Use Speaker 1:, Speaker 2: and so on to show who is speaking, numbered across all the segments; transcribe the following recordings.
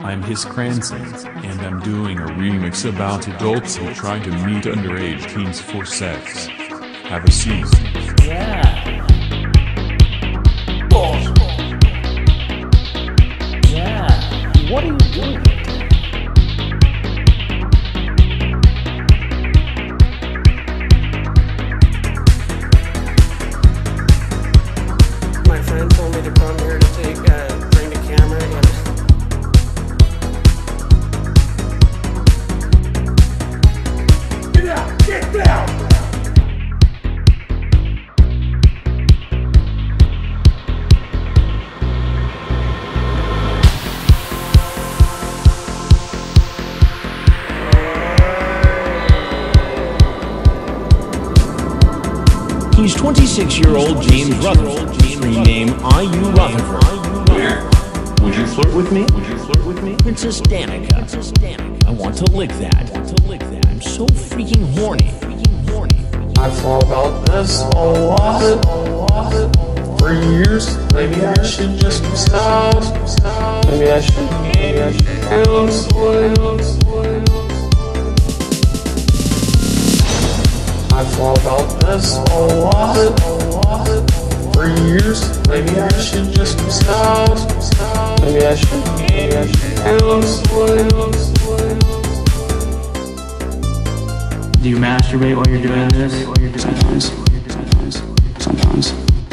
Speaker 1: I'm his Cranson, and I'm doing a remix about adults who try to meet underage teens for sex. Have a seat.
Speaker 2: Yeah. Yeah. What are you doing?
Speaker 3: My friend told me to come here to bring the camera in.
Speaker 4: Get out! Get down!
Speaker 5: He's 26-year-old James Rutherford, screen name I.U. Rutherford.
Speaker 6: Would you flirt with me? Would you flirt with me?
Speaker 5: Princess Danica. I want to lick that. I'm so freaking horny.
Speaker 3: I thought about this a lot for years. Maybe I should just stop. Maybe I should cancel. I thought about this a lot for years. Maybe I should just stop. Maybe I should cancel.
Speaker 2: Do you masturbate while you're doing this?
Speaker 3: Sometimes.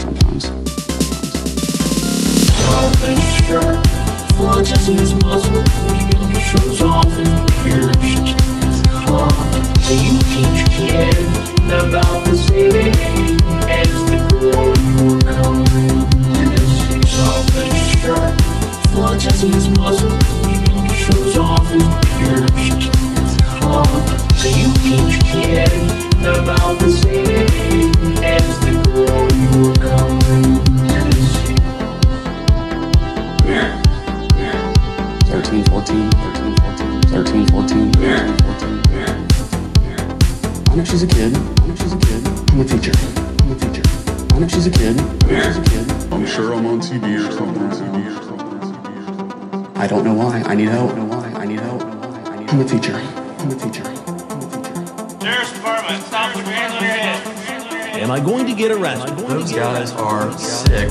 Speaker 7: For just his muscle, shows off his beard. So you teach kids about the city as the girl you were coming. Selfish shirt, for just his muscle, shows off his beard. So you teach kids about the city as the girl you were coming.
Speaker 3: 13, 14. I know she's a kid. I'm a teacher. I know she's a kid.
Speaker 8: I'm sure I'm on TV or something.
Speaker 3: I don't know why. I need help. I'm a teacher.
Speaker 9: Sheriff's Department, stop the translator.
Speaker 5: Am I going to get arrested?
Speaker 6: Those guys are sick.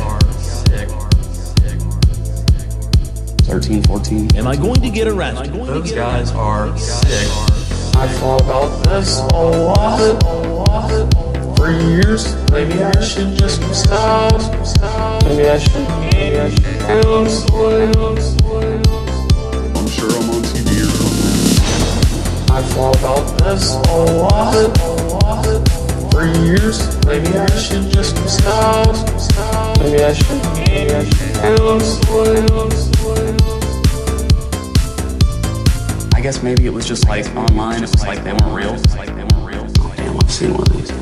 Speaker 3: 13, 14.
Speaker 5: Am I going to get arrested?
Speaker 6: Those guys are sick.
Speaker 3: I thought about this a lot for years. Maybe I should just stop. Maybe I should cancel.
Speaker 8: I'm sure I'm on TV or something.
Speaker 3: I thought about this a lot for years. Maybe I should just stop. Maybe I should cancel. I guess maybe it was just like online. It was like they weren't real. Oh damn! I've seen one of these.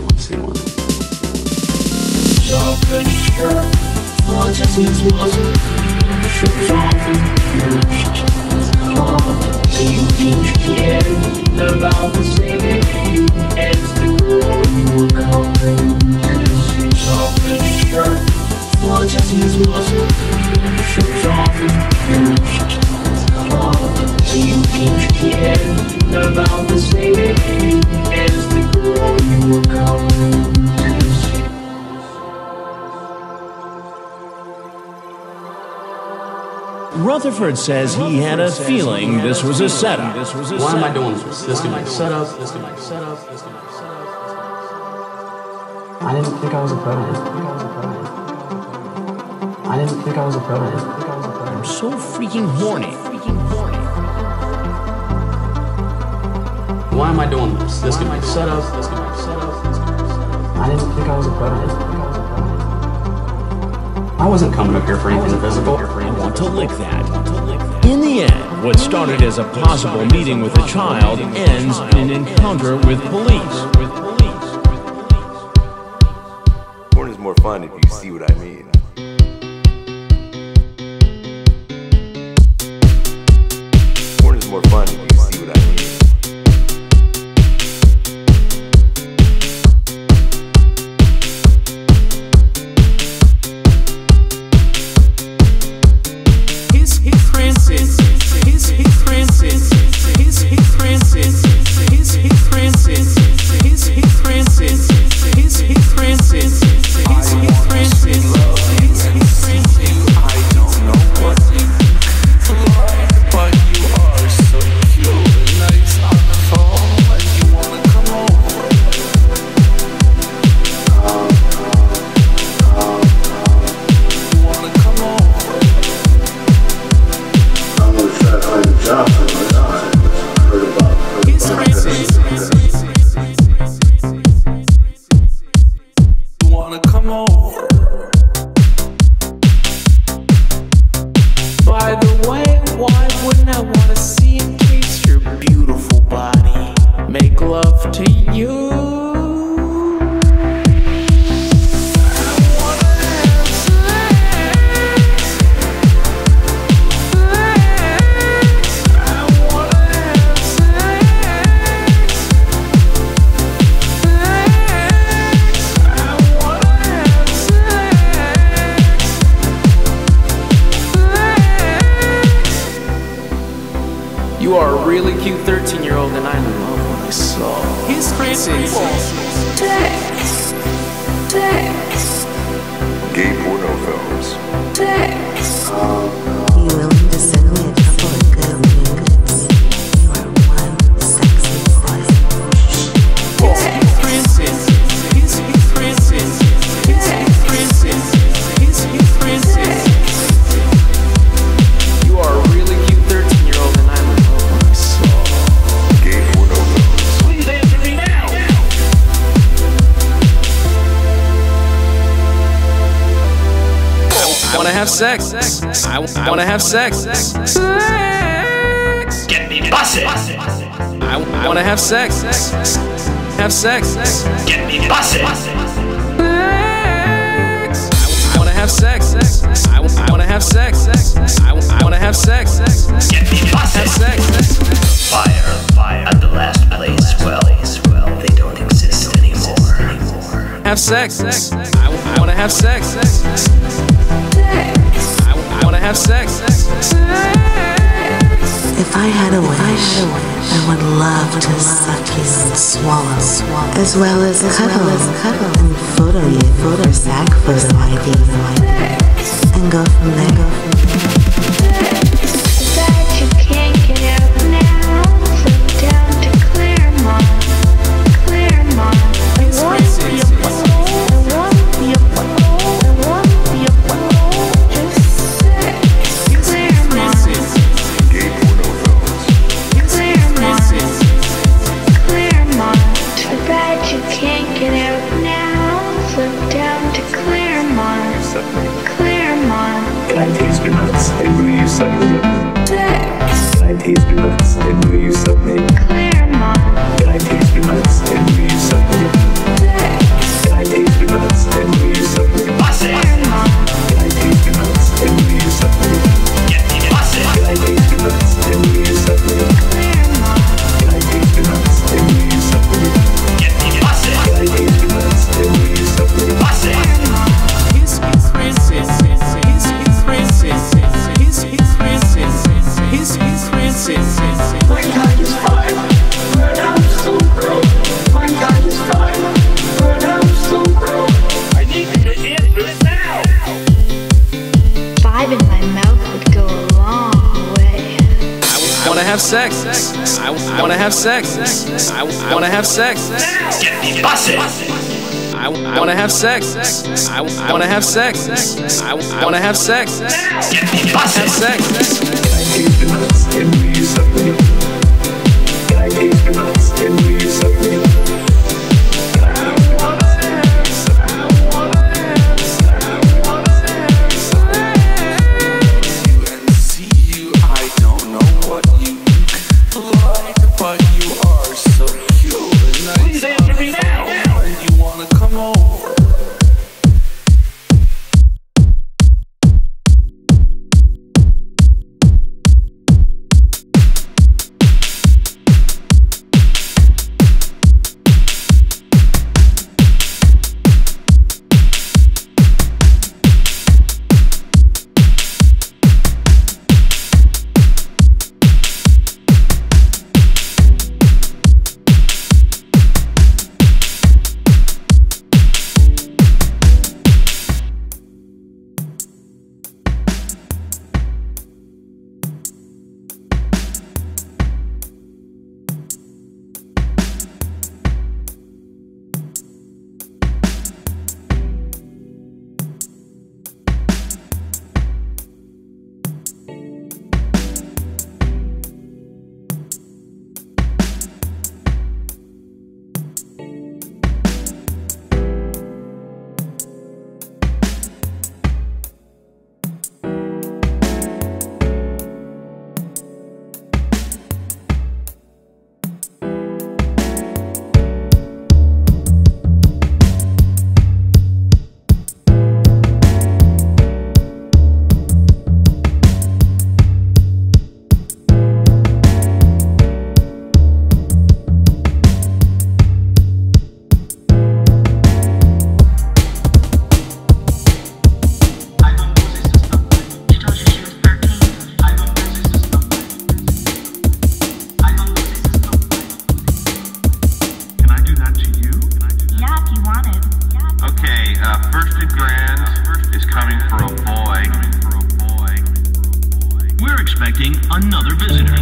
Speaker 7: Selfish shirt, for just his muscle, shows off his beard. So you teach kids about the city as the girl you were coming. Selfish shirt, for just his muscle, shows off his beard. So you teach kids about the city as the girl you were coming.
Speaker 5: Rutherford says he had a feeling this was a setup.
Speaker 3: Why am I doing this? This could be set up. I didn't think I was a predator.
Speaker 5: I'm so freaking horny.
Speaker 3: Why am I doing this? This could be set up. I didn't think I was a predator. I wasn't coming up here for anything physical.
Speaker 5: I want to lick that. In the end, what started as a possible meeting with a child ends in an encounter with police.
Speaker 10: Porn is more fun if you see what I mean. Porn is more fun if you see what I mean.
Speaker 7: His Cranson, his
Speaker 3: wanna come over? By the way, why wouldn't I wanna see and taste your beautiful body? Make love to you. You are a really cute 13-year-old, and I love what I saw. He's crazy.
Speaker 7: Text.
Speaker 10: Gay porno films.
Speaker 7: Text.
Speaker 4: You willing to send me a couple of good nudes? You are one sexy boy.
Speaker 3: He's Cranson. He's Cranson. He's Cranson. He's Cranson. You are a really cute 13-year-old, and I love what I saw.
Speaker 10: Gay porno films.
Speaker 7: Please answer me now.
Speaker 5: I wanna have sex. I wanna have sex.
Speaker 7: Get me busted.
Speaker 5: I wanna have sex. Have sex.
Speaker 7: Get me busted.
Speaker 5: I wanna have sex. I wanna have sex. I wanna have sex.
Speaker 7: Get me busted.
Speaker 5: Have sex.
Speaker 7: Fire at the last place. Well, they don't exist anymore.
Speaker 5: Have sex. I wanna have sex. I wanna have sex.
Speaker 4: If I had a wish, I would love to suck you and swallow, as well as cuddle and photo you for SAG photo ID, and go from there.
Speaker 11: That you can't get out now, so down to Claremont. I want your just sex. Claremont.
Speaker 10: Gay porno films.
Speaker 11: Claremont. Too bad you can't get out now, so down to Claremont. Claremont.
Speaker 6: Can I taste your nuts and will you suck me?
Speaker 11: Sex.
Speaker 6: Can I taste your nuts and will you suck me?
Speaker 11: Claremont.
Speaker 6: Can I taste your nuts and will you suck me?
Speaker 11: Sex.
Speaker 6: Can I taste your nuts and will you suck me?
Speaker 11: Claremont.
Speaker 6: Can I taste your nuts and will you suck me?
Speaker 7: Get me busted.
Speaker 6: Can I taste your nuts and will you suck me?
Speaker 11: Claremont.
Speaker 6: Can I taste your nuts and will you suck me?
Speaker 7: Get me busted.
Speaker 6: Can I taste your nuts and will you suck me?
Speaker 7: Busted.
Speaker 3: He's Cranson. He's Cranson. He's Cranson. He's Cranson.
Speaker 7: My God is fine, but I'm so broke. My God is fine, but I'm so broke. I need you to answer it now.
Speaker 11: 5 in my mouth would go a long way.
Speaker 5: I wanna have sex. I wanna have sex. I wanna have sex.
Speaker 7: Get me busted.
Speaker 5: I wanna have sex. I wanna have sex. I wanna have sex.
Speaker 7: Get me busted.
Speaker 5: Have sex.
Speaker 6: Can I taste your nuts and will you suck me? Can I taste your nuts and will you suck me? Can I taste your nuts and will you suck me?
Speaker 3: And see you, I don't know what you like, but you are so cute.
Speaker 7: Please answer me now.
Speaker 3: You wanna come over?
Speaker 12: First and Grand is coming for a boy.
Speaker 5: We're expecting another visitor.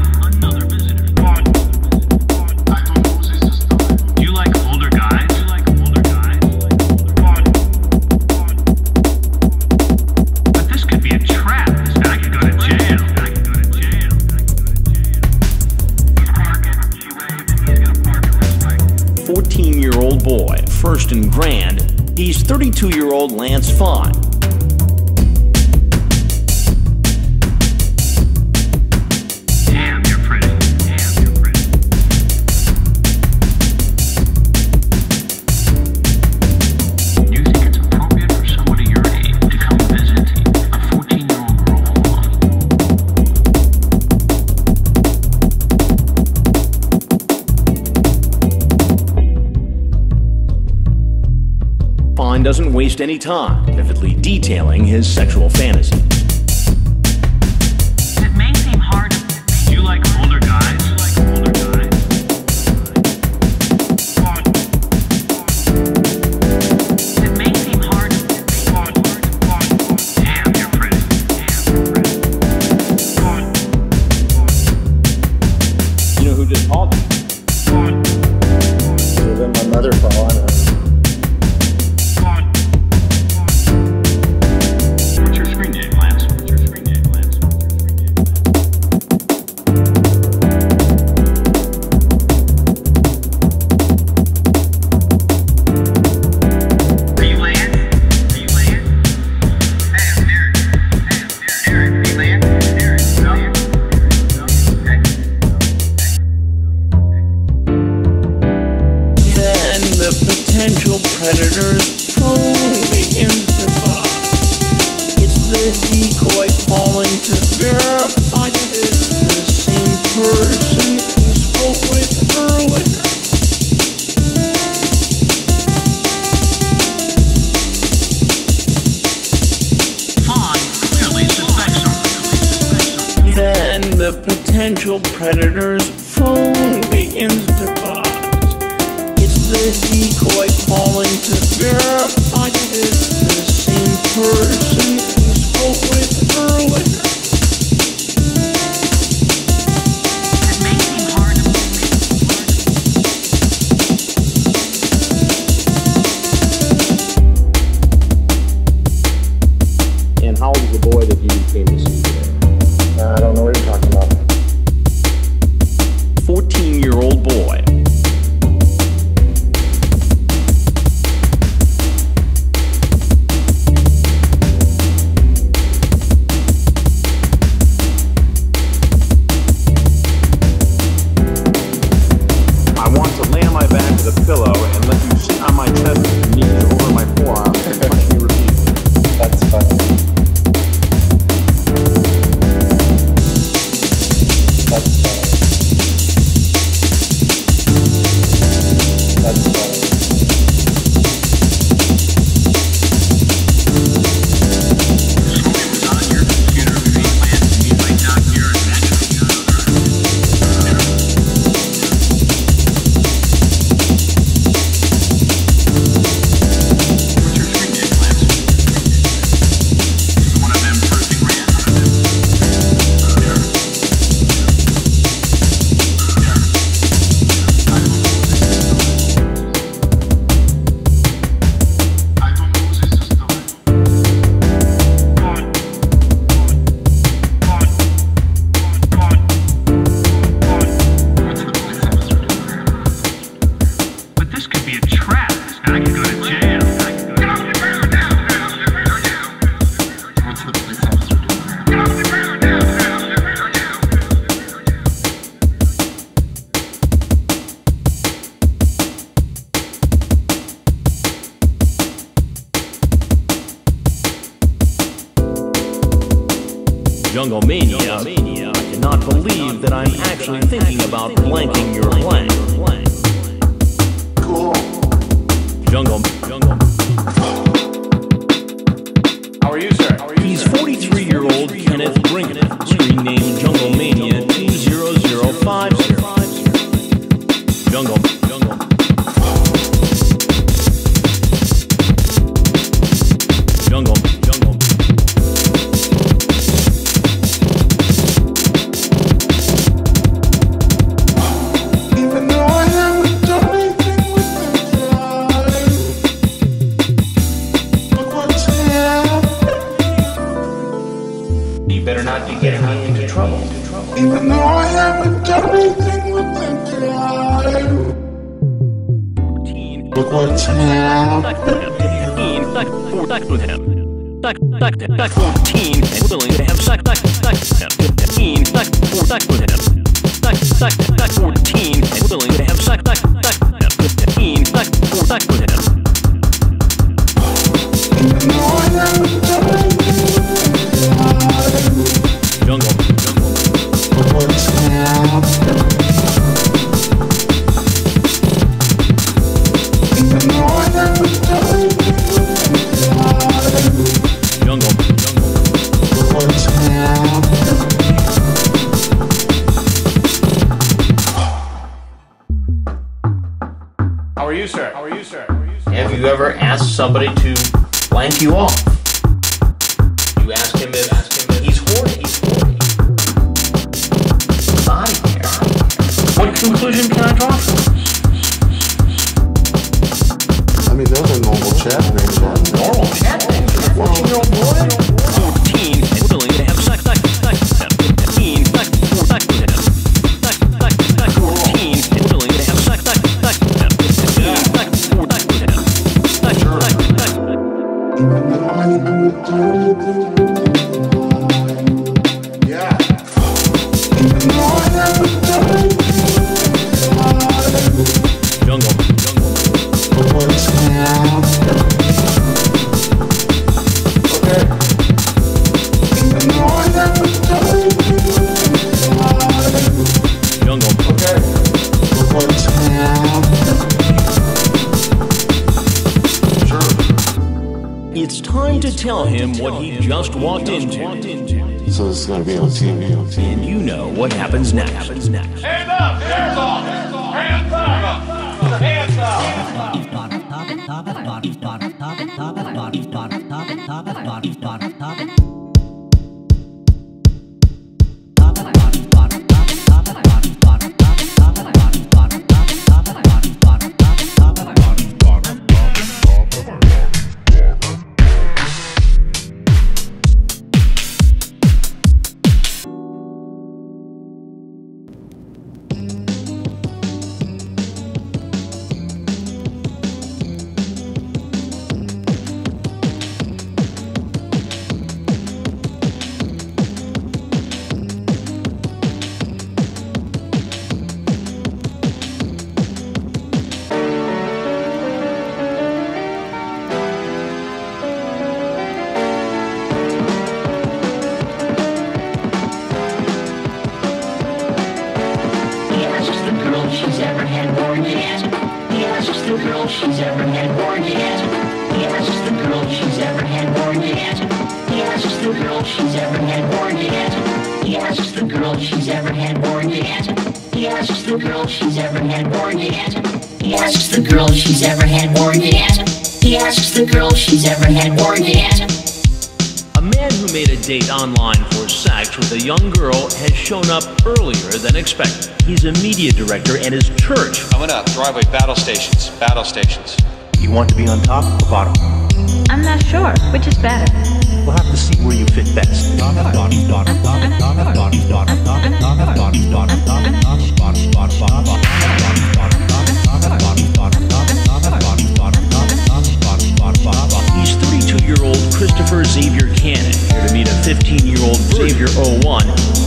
Speaker 5: Do you like older guys? But this could be a trap. This guy could go to jail. 14-year-old boy, First and Grand. He's 32-year-old Lance Fawn. Damn, you're pretty. Do you think it's appropriate for somebody your age to come visit a 14-year-old girl alone? Fawn doesn't waste any time vividly detailing his sexual fantasies. It may seem hard. Do you like older guys? It may seem hard. Damn, you're pretty. You know who just called me?
Speaker 13: So then my mother fell on her.
Speaker 5: Potential predators phone begins to buy. It's the decoy calling to verify that it's the same person who spoke with earlier. Fawn clearly suspects something. Then the potential predators phone begins to buy. The decoy calling to verify that it's the same person who spoke with earlier. It may seem hard to believe.
Speaker 13: And how old is the boy that you came to see today? I don't know what you're talking about.
Speaker 5: 14-year-old boy.
Speaker 13: Pillow and let you sit on my chest with your knees over my forearm and punch me repeatedly. That's funny. That's funny. That's funny.
Speaker 5: Jungle Mania, I cannot believe that I'm actually thinking about blanking your blank.
Speaker 3: Cool.
Speaker 5: Jungle.
Speaker 13: How are you, sir?
Speaker 5: He's 43-year-old Kenneth Brinkman, screen name Jungle Mania 20050. Jungle. not be getting me into trouble.
Speaker 3: Even though I haven't done anything with them yet. Look what's happening.
Speaker 14: Sex with him. Sex 14 and willing to have sex with him. 15 sex with him. Sex 14 and willing to have sex with him. 15 sex with him.
Speaker 3: Even though I haven't done anything with them yet.
Speaker 14: Jungle.
Speaker 3: Look what's happening. Even though I haven't done anything with them yet.
Speaker 14: Jungle.
Speaker 3: Look what's happening.
Speaker 5: How are you, sir? Have you ever asked somebody to blank you off? You ask him if he's horny. Body care. What conclusion can I draw from this?
Speaker 8: I mean, those are normal chat names.
Speaker 5: Normal chat names? 14-year-old boy?
Speaker 14: 14 and willing to have sex with him. 15 sex with him. 14 and willing to have sex with him. 15 sex with him.
Speaker 3: Even though I haven't done anything with them yet. Even though I haven't done anything with them yet.
Speaker 14: Jungle.
Speaker 3: Look what's happening. Okay. Even though I haven't done anything with them yet.
Speaker 14: Jungle.
Speaker 3: Okay. Look what's happening. Sure.
Speaker 14: It's time to tell him what he just walked into.
Speaker 8: So this is going to be on TV.
Speaker 14: And you know what happens next.
Speaker 12: Hands up! Hands off! Hands up! Hands up!
Speaker 7: She's ever had orgasm. He asks the girl she's ever had orgasm.
Speaker 14: A man who made a date online for sex with a young girl has shown up earlier than expected. He's a media director at his church.
Speaker 15: Coming up, driveway battle stations.
Speaker 16: You want to be on top or bottom?
Speaker 11: I'm not sure. Which is better?
Speaker 16: We'll have to see where you fit best.
Speaker 14: He's 32-year-old Christopher Xavier Cannon, here to meet a 15-year-old Xavier 01.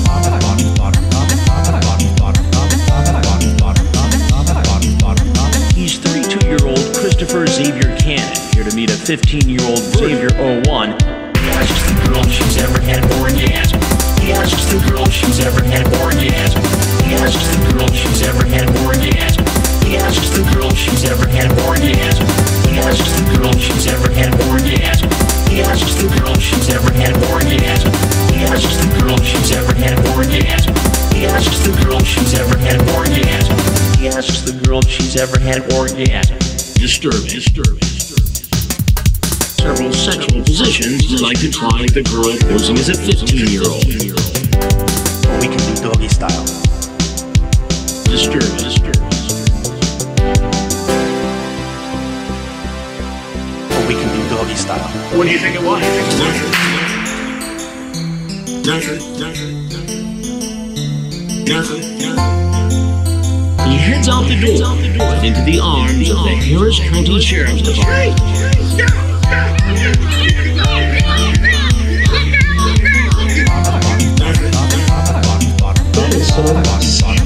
Speaker 14: He's 32-year-old Christopher Xavier Cannon, here to meet a 15-year-old Xavier 01.
Speaker 7: He asks the girl she's ever had orgasm. He asks the girl she's ever had orgasm. He asks the girl she's ever had orgasm. He asks the girl she's ever had orgasm. He asks the girl she's ever had orgasm. He asks the girl she's ever had orgasm. He asks the girl she's ever had orgasm. He asks the girl she's ever had orgasm. He asks the girl she's ever had orgasm.
Speaker 14: Disturbing. Several sexual positions he'd like to try with the girl posing as a 15-year-old.
Speaker 16: Or we can do doggy style.
Speaker 14: Disturbing.
Speaker 16: Or we can do doggy style.
Speaker 14: What do you think it was?
Speaker 5: He heads out the door and into the arms of the Harris County Sheriff's Department.
Speaker 7: That is so